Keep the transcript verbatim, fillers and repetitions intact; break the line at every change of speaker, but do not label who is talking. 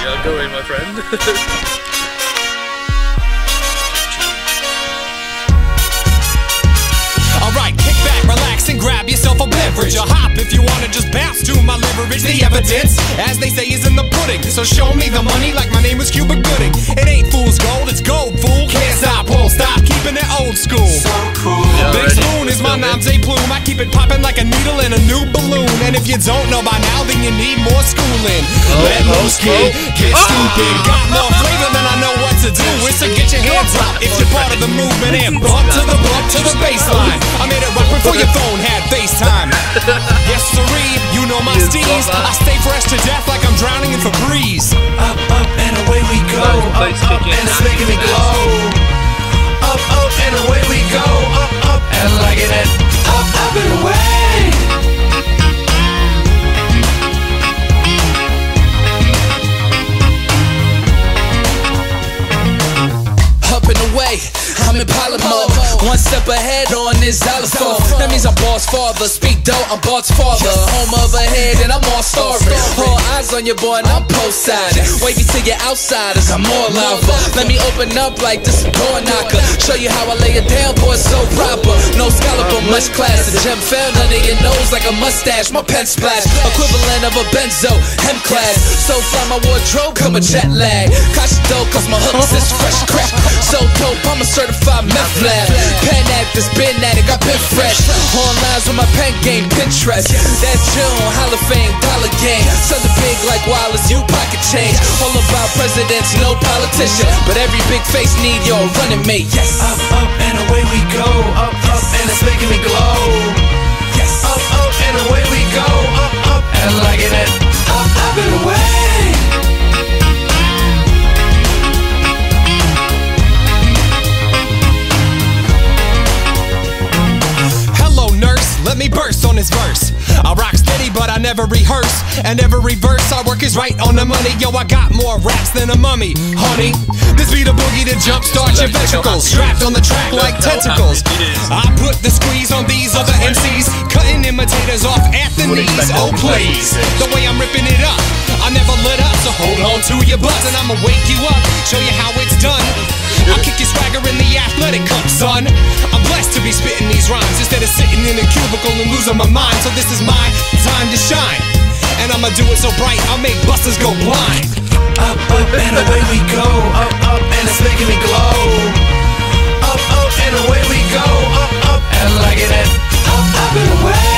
are going, my friend.
Alright, kick back, relax, and grab yourself a beverage. Or hop if you wanna just bounce to my leverage. The evidence, as they say, is in the pudding. So show me the money like my name was Cuba Gooding. It ain't fool's gold, it's gold, fool. Can't stop, won't stop, keeping it old school.
So cool.
Big Spoon is my nom's a plume. I keep it popping like a needle in a new balloon. And if you don't know by now, then you need more schooling.
Oh,
Let
oh,
loose, kid,
oh.
get stupid. Got more flavor than I know what to do with. So get your hands up if you're part of the movement. And bump to the bump to the baseline. I made it right before your phone had FaceTime. Yes, sirree, you know my steez. I stay fresh to death like I'm drowning in Febreze.
Up, up, and away we go. Up, up, and it's making me glow. Up, up, and away we go. Up, up, and liking it. Up, up, and away.
Up and away, I'm in pilot mode. One step ahead on this xylophone. That means I'm boss father. Speak though, I'm boss father. Home of a head and I'm all starving. All eyes on your boy and I'm post-sided. Wavy to your outsiders, I'm more lava. Let me open up like this a door knocker. Show you how I lay it down, boy, so proper. No scholar but much class. The gem found under your nose like a mustache. My pen splash, equivalent of a benzo, hem class. So fly my wardrobe, come a jet lag. Cash dough, cause my hooks is fresh crack. So dope, I'm a certified meth lab. Pen actors, been at it, got been fresh. On lines with my pen game, Pinterest. That's June, Hall of Fame, dollar game. Something big like Wallace, you pocket change. All about presidents, no politician. But every big face need your running mate, yes.
Up, up, and away we go. Up, up, and it's making me glow.
Yes.
Up, up, and away we go. Up, up, and liking it. Up, up, and away.
Let me burst on this verse. I rock steady, but I never rehearse. And every verse I work is right on the money. Yo, I got more raps than a mummy, honey. This be the boogie to jumpstart your ventricles. Strapped on the track like tentacles. I put the squeeze on these other M Cs, cutting imitators off at the knees. Oh please, the way I'm ripping it up, I never let up. So hold on to your butts and I'ma wake you up, show you how it's done. I'll kick your swagger in the athletic cup, son. I'm blessed to be spitting these rhymes instead of sitting in a cubicle and losing my mind. So this is my time to shine, and I'ma do it so bright I'll make busters go blind.
Up, up, and away we go. Up, up, and it's making me glow. Up, up, and away we go. Up, up, and liking it. Up, up, and away.